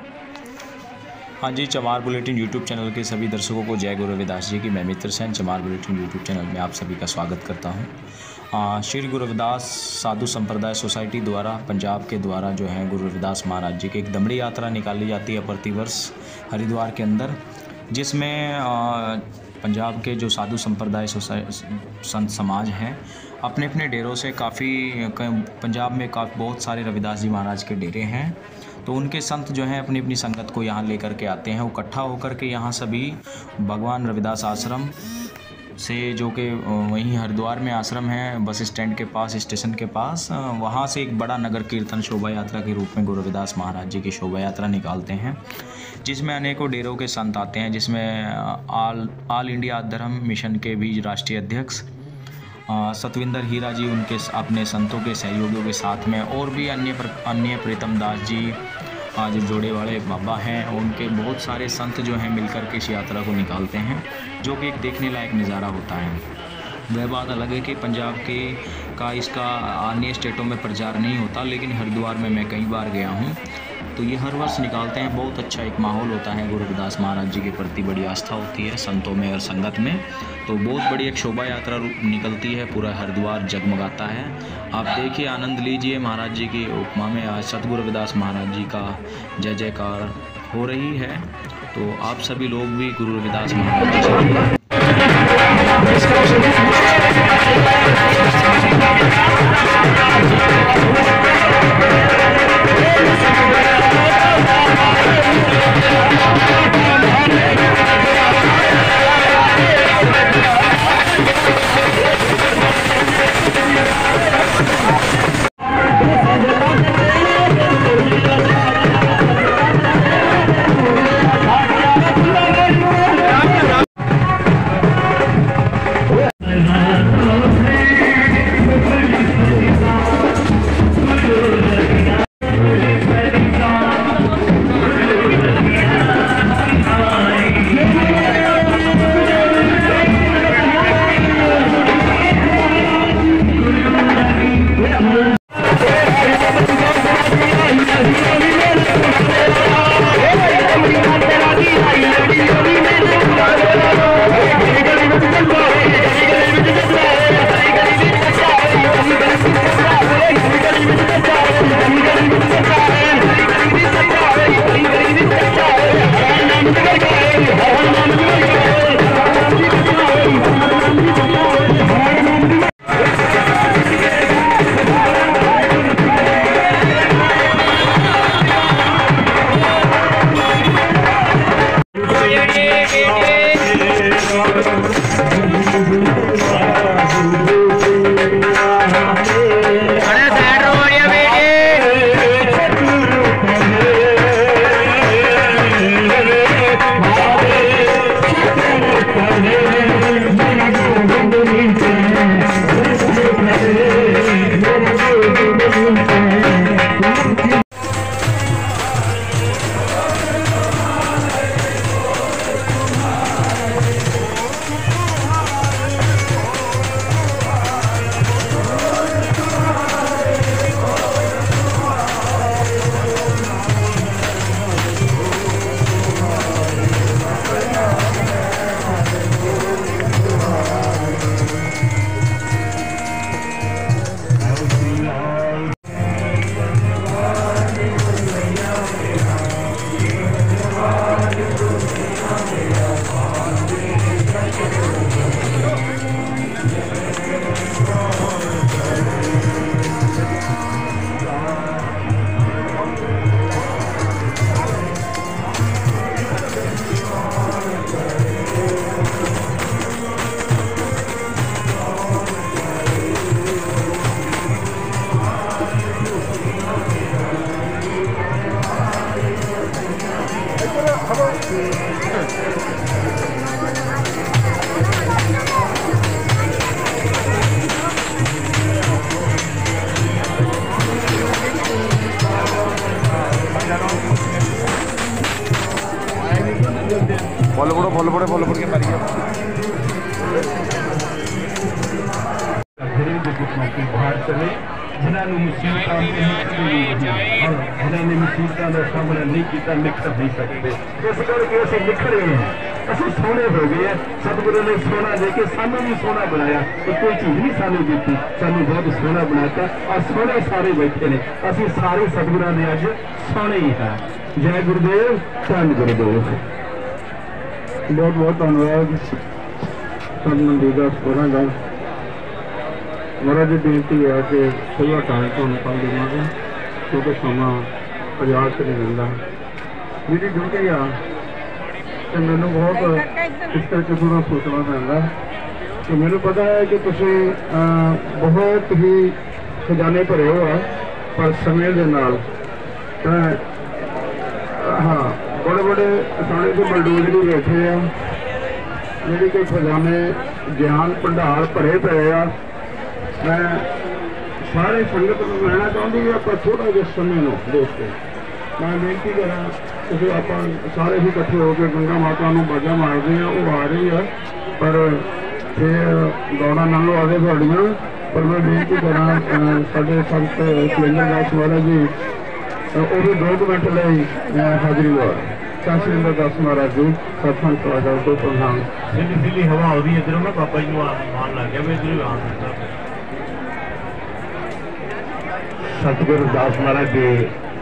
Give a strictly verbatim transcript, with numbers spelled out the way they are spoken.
हाँ जी, चमार bulletin YouTube channel के सभी दर्शकों को जय गुरु रविदास जी की। मैं मित्र सेन चमार बुलेटिन यूट्यूब चैनल में आप सभी का स्वागत करता हूँ। श्री गुरु रविदास साधु संप्रदाय सोसाइटी द्वारा पंजाब के द्वारा जो है गुरु रविदास महाराज जी की एक दमड़ी यात्रा निकाली जाती है प्रतिवर्ष हरिद्वार के अंदर, जिसमें पंजाब के जो साधु संप्रदाय संत समाज हैं अपने अपने डेरों से काफ़ी पंजाब में काफ़ी बहुत सारे रविदास जी महाराज के डेरे हैं, तो उनके संत जो हैं अपनी अपनी संगत को यहाँ लेकर के आते हैं। इकट्ठा होकर के यहाँ सभी भगवान रविदास आश्रम से, जो कि वहीं हरिद्वार में आश्रम है बस स्टैंड के पास, स्टेशन के पास, वहाँ से एक बड़ा नगर कीर्तन शोभा यात्रा के रूप में गुरु रविदास महाराज जी की शोभा यात्रा निकालते हैं, जिसमें अनेकों डेरों के संत आते हैं, जिसमें आल ऑल इंडिया धर्म मिशन के भी राष्ट्रीय अध्यक्ष सतविंदर हीरा जी उनके अपने संतों के सहयोगियों के साथ में, और भी अन्य अन्य प्रीतम दास जी आज जोड़े वाले बाबा हैं, उनके बहुत सारे संत जो हैं मिलकर के इस यात्रा को निकालते हैं, जो कि एक देखने लायक नज़ारा होता है। वह बात अलग है कि पंजाब के का इसका अन्य स्टेटों में प्रचार नहीं होता, लेकिन हरिद्वार में मैं कई बार गया हूँ, तो ये हर वर्ष निकालते हैं। बहुत अच्छा एक माहौल होता है, गुरु रविदास महाराज जी के प्रति बड़ी आस्था होती है संतों में और संगत में, तो बहुत बड़ी एक शोभा यात्रा निकलती है, पूरा हरिद्वार जगमगाता है। आप देखिए, आनंद लीजिए महाराज जी की उपमा में। आज सतगुरु रविदास महाराज जी का जय जयकार हो रही है, तो आप सभी लोग भी गुरु रविदास महाराज जी फॉलो करो फॉलो करो फॉलो करके मारिए। बाहर चले खुदा ने मुसीबतां खुदा ने मुसीबतां का सामना नहीं किया, निखर नहीं सकते। इस करके असीं निखरे हैं, असीं सोहणे हो गए हैं। सतगुरु ने सोना दे के सानू भी सोहना बनाया। तो कोई चीज़ नहीं सानू दी, सानू बहुत सोहना बनाता और सोहणे सारे बैठे ने। असीं सारे सतगुरां दे अज सोहणे ही हैं। जय गुरुदेव, धन गुरुदेव। बहुत बहुत धन्यवाद सब मंदीदा सोहना दा। महाराज जी बेनती है कि थोड़ा टाइम तो निकाल देवांगे क्योंकि समा बाजार से नहीं मिलता। मेरी ड्यूटी आ तो मैंने बहुत इस करके थोड़ा सोचना पैंदा कि मैंने पता है कि तुसीं बहुत ही खजाने भरे हो आ, पर समय के नाल हाँ बड़े बड़े साढ़े के बलडोज भी बैठे आ जिहड़े कि खजाने ज्ञान भंडार भरे पे आ। मैं सारे संगत को कहना चाहती है आप थोड़ा जिहा समय नो देख के मैं बेनती करा कि आप सारे ही इकट्ठे होकर गंगा माता को बाजा मारते हैं। वो आ रही है पर फिर दौड़ा नालों आगे थोड़ियाँ, पर मैं बेनती करा साढ़े संत सुरेंद्र दास महाराज जी वो भी दो कुछ मिनट लिए हाजिरी लगा। संत सुरेंद्र दास महाराज जी सत्संग सभा को प्रधान। सीधी सीधी हवा हो रही है इधरों ना पापा जी मान लग गया मैं इधर आ सकता। सतगुरु दास महाराज जी